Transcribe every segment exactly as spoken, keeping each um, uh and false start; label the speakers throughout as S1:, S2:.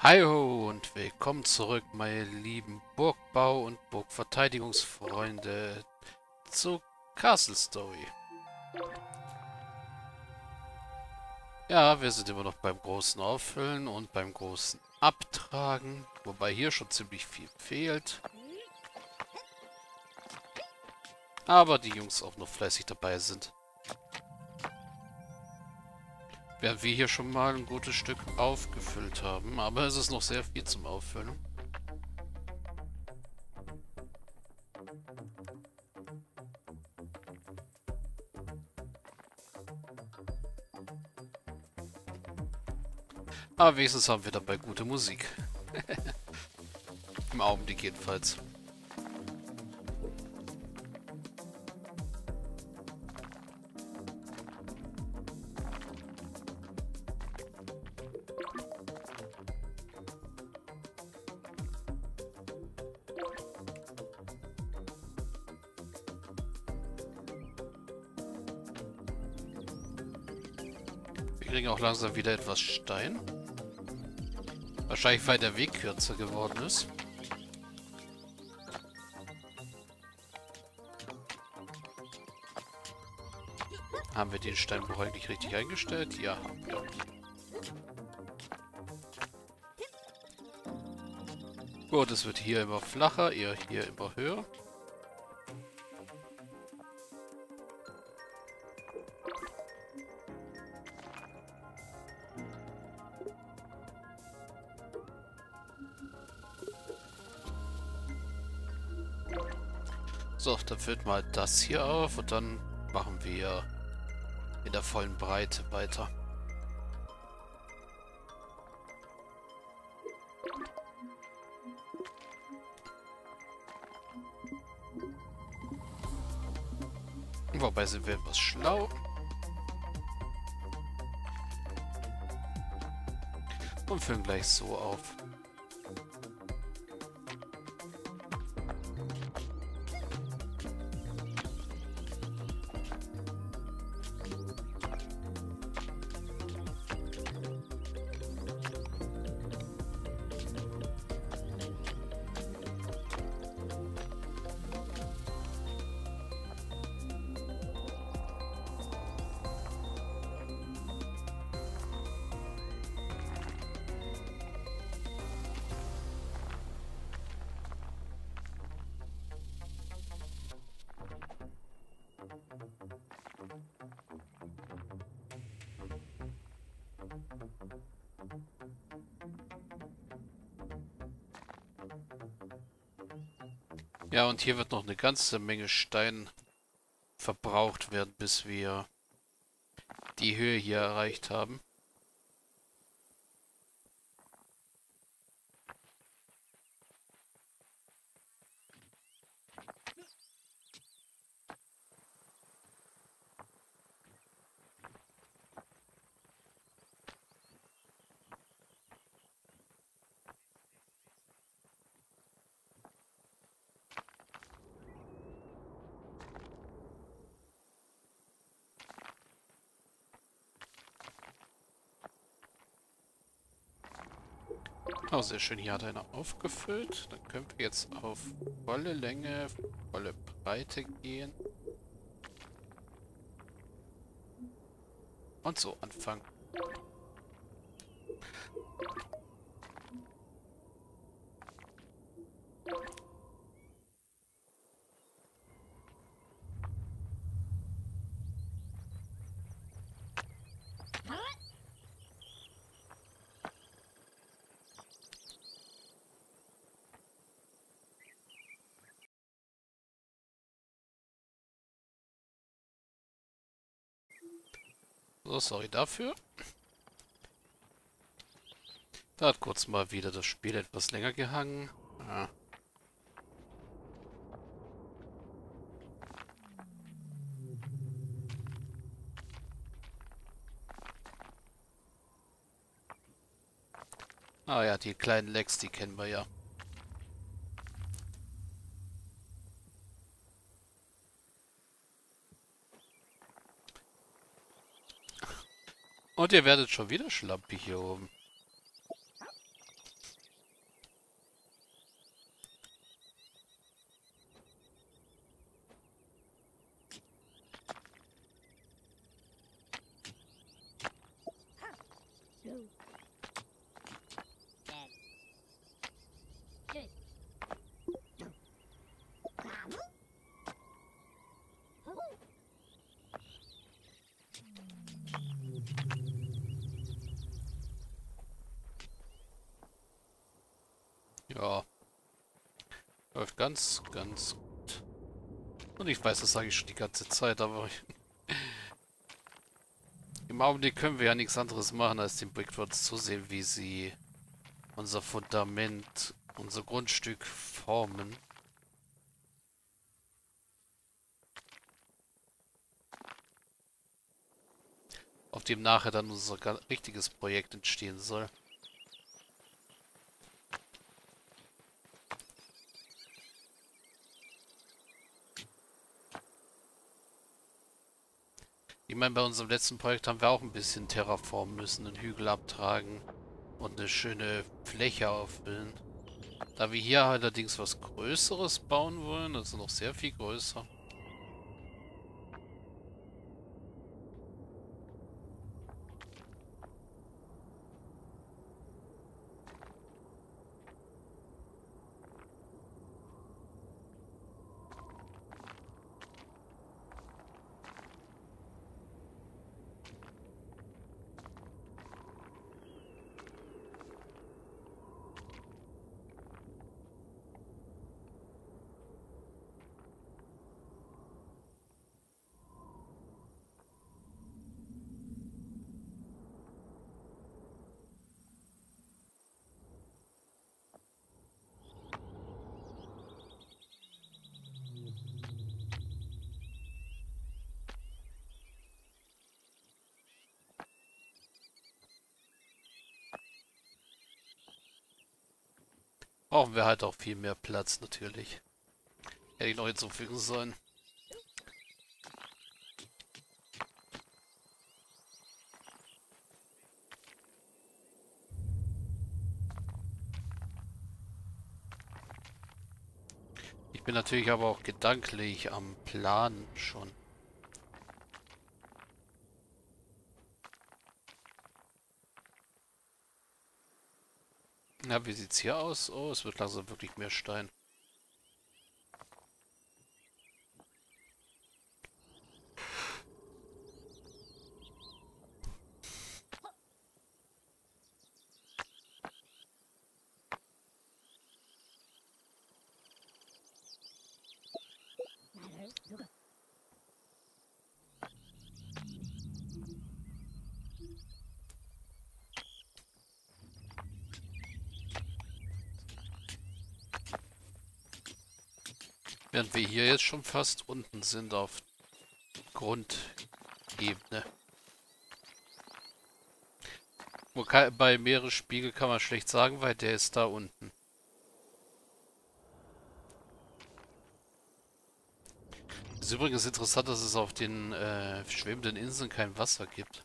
S1: Hi ho und willkommen zurück, meine lieben Burgbau- und Burgverteidigungsfreunde zu Castle Story. Ja, wir sind immer noch beim großen Auffüllen und beim großen Abtragen, wobei hier schon ziemlich viel fehlt. Aber die Jungs auch noch fleißig dabei sind. Während wir hier schon mal ein gutes Stück aufgefüllt haben, aber es ist noch sehr viel zum Auffüllen. Aber wenigstens haben wir dabei gute Musik. Im Augenblick jedenfalls. Wir kriegen auch langsam wieder etwas Stein. Wahrscheinlich, weil der Weg kürzer geworden ist. Haben wir den Steinbruch eigentlich richtig eingestellt? Ja, haben wir. Gut, es wird hier immer flacher, eher hier immer höher. So, dann füllt mal das hier auf und dann machen wir in der vollen Breite weiter. Wobei sind wir etwas schlau. Und füllen gleich so auf. Ja, und hier wird noch eine ganze Menge Stein verbraucht werden, bis wir die Höhe hier erreicht haben. Oh, sehr schön. Hier hat einer aufgefüllt. Dann können wir jetzt auf volle Länge, volle Breite gehen. Und so anfangen. So, sorry dafür. Da hat kurz mal wieder das Spiel etwas länger gehangen. Ah. Ah ja, die kleinen Lecks, die kennen wir ja. Und ihr werdet schon wieder schlampig hier oben. Ja, läuft ganz, ganz gut. Und ich weiß, das sage ich schon die ganze Zeit, aber im Augenblick können wir ja nichts anderes machen, als den Brickworks zusehen, wie sie unser Fundament, unser Grundstück formen. Auf dem nachher dann unser ga- richtiges Projekt entstehen soll. Ich meine, bei unserem letzten Projekt haben wir auch ein bisschen terraformen müssen, einen Hügel abtragen und eine schöne Fläche auffüllen. Da wir hier allerdings was Größeres bauen wollen, also noch sehr viel größer. Brauchen wir halt auch viel mehr Platz natürlich. Hätte ich noch hinzufügen sollen. Ich bin natürlich aber auch gedanklich am Plan schon. Na, wie sieht's hier aus? Oh, es wird langsam wirklich mehr Stein. Während wir hier jetzt schon fast unten sind auf Grundebene. Wo kann, bei Meeresspiegel kann man schlecht sagen, weil der ist da unten. Es ist übrigens interessant, dass es auf den äh, schwebenden Inseln kein Wasser gibt.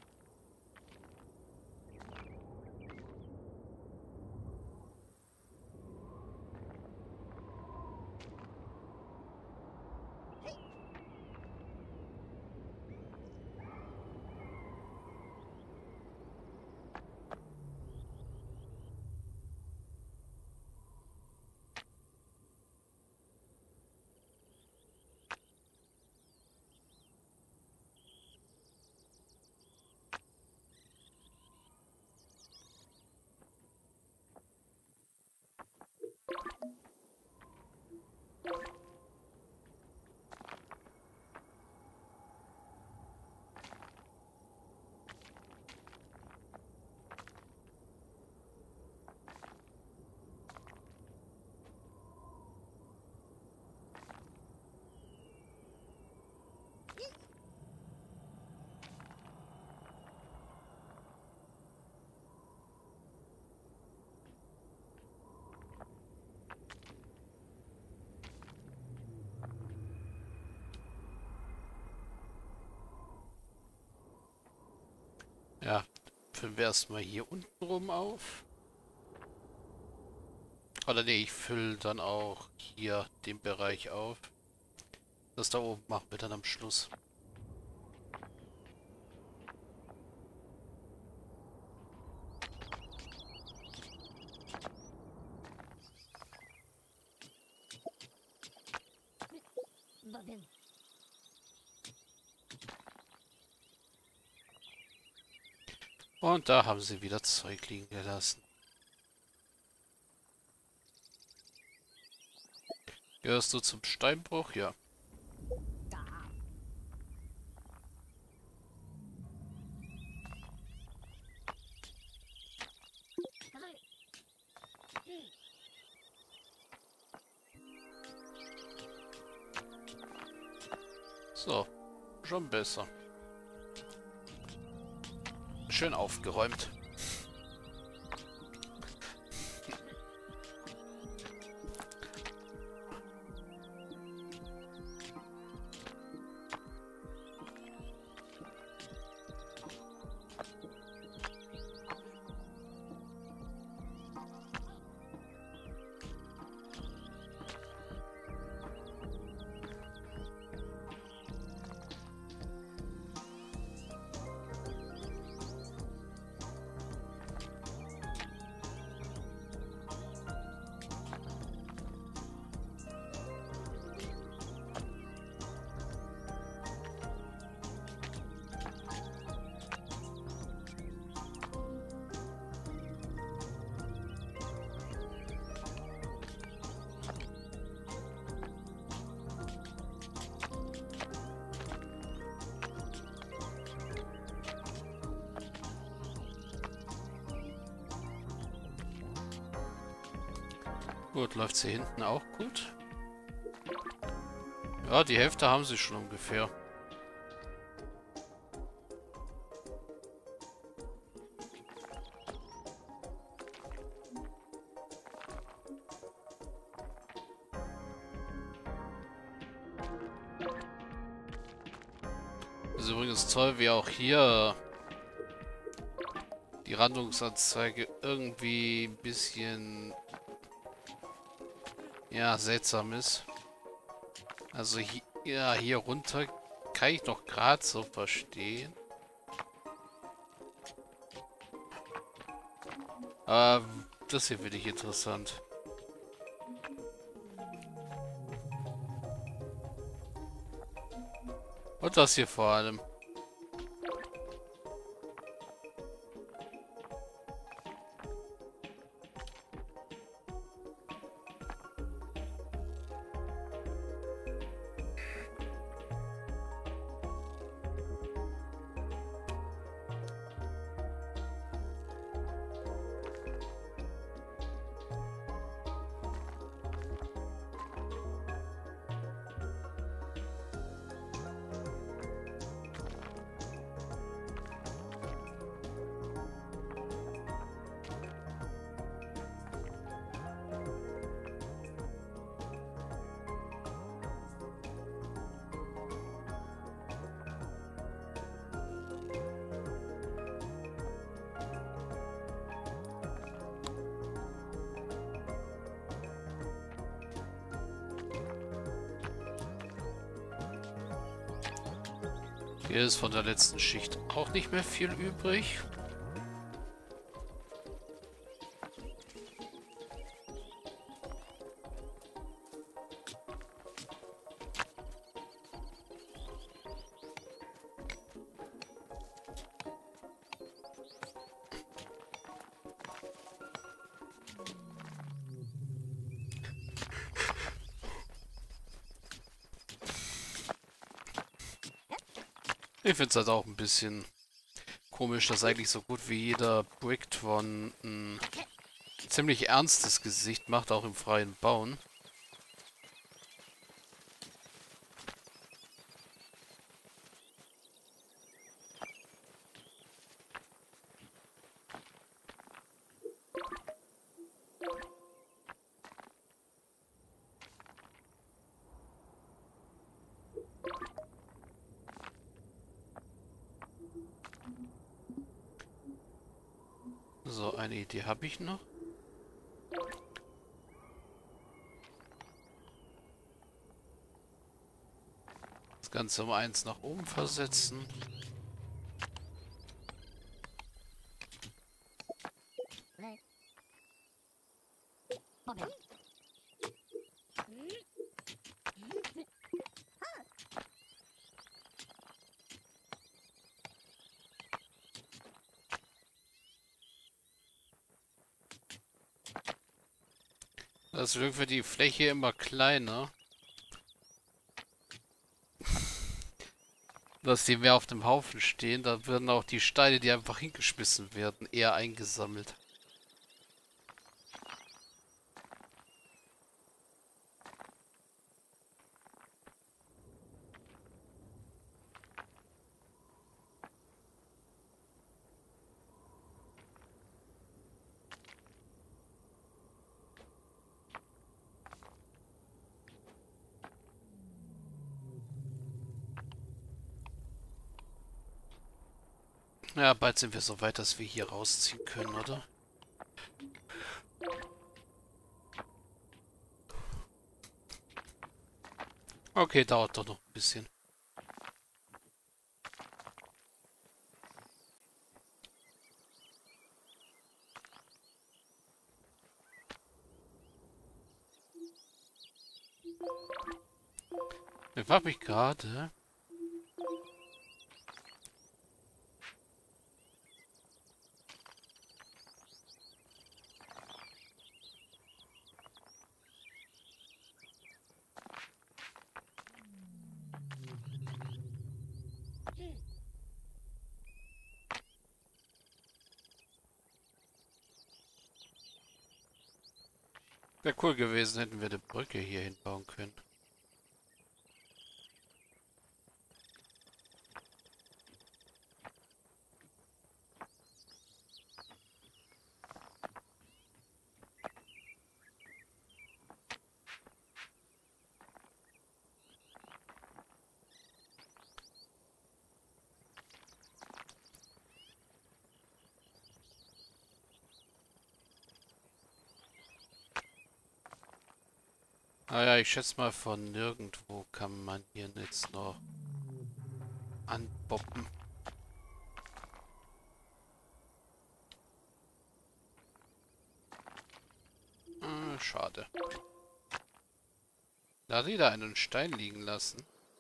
S1: Ja, füllen wir erstmal hier unten rum auf. Oder nee, ich fülle dann auch hier den Bereich auf. Das da oben machen wir dann am Schluss. Und da haben sie wieder Zeug liegen gelassen. Gehörst du zum Steinbruch? Ja. So, schon besser. Schön aufgeräumt. Gut, läuft sie hinten auch gut? Ja, die Hälfte haben sie schon ungefähr. Ist übrigens toll, wie auch hier die Randungsanzeige irgendwie ein bisschen, ja, seltsam ist. Also hier, ja, hier runter kann ich noch gerade so verstehen. Aber das hier finde ich interessant. Und das hier vor allem. Hier ist von der letzten Schicht auch nicht mehr viel übrig. Ich finde es halt auch ein bisschen komisch, dass eigentlich so gut wie jeder Bricktron ein ziemlich ernstes Gesicht macht, auch im freien Bauen. So, eine Idee habe ich noch. Das Ganze um eins nach oben versetzen. Das wird irgendwie die Fläche immer kleiner. Dass die mehr auf dem Haufen stehen, da werden auch die Steine, die einfach hingeschmissen werden, eher eingesammelt. Ja, bald sind wir so weit, dass wir hier rausziehen können, oder? Okay, dauert doch noch ein bisschen. Ich frage mich gerade. Wäre cool gewesen, hätten wir eine Brücke hier hinbauen können. Ah ja, ich schätze mal, von nirgendwo kann man hier jetzt noch anboppen. Äh, schade. Da hat jeder einen Stein liegen lassen.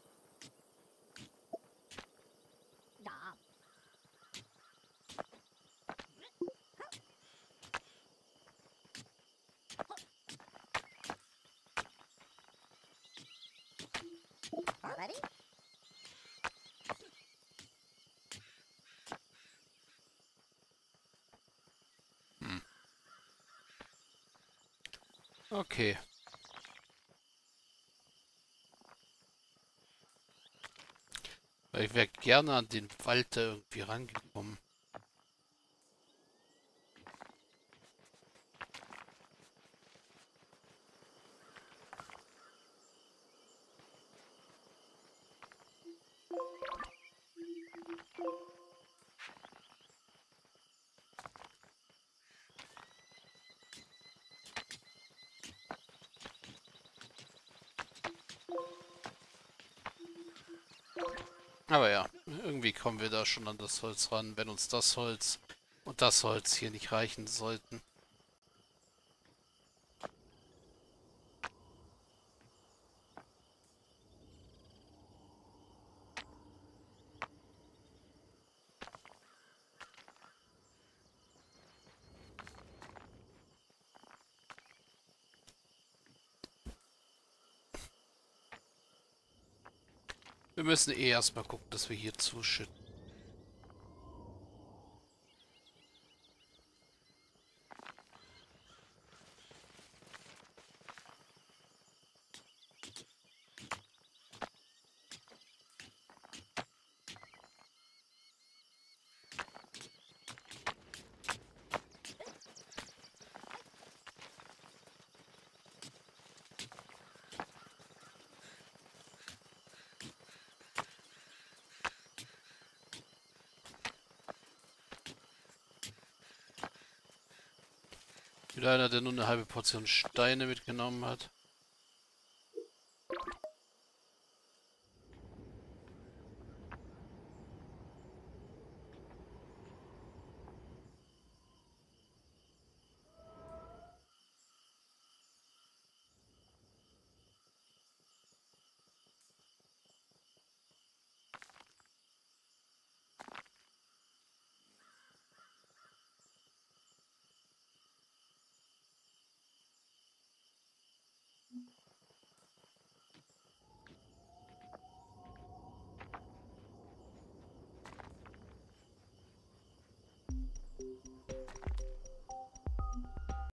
S1: Hm. Okay. Weil ich wäre gerne an den Wald da irgendwie rangekommen. Aber ja, irgendwie kommen wir da schon an das Holz ran, wenn uns das Holz und das Holz hier nicht reichen sollten. Wir müssen eh erstmal gucken, dass wir hier zuschütten. Wieder einer, der nur eine halbe Portion Steine mitgenommen hat.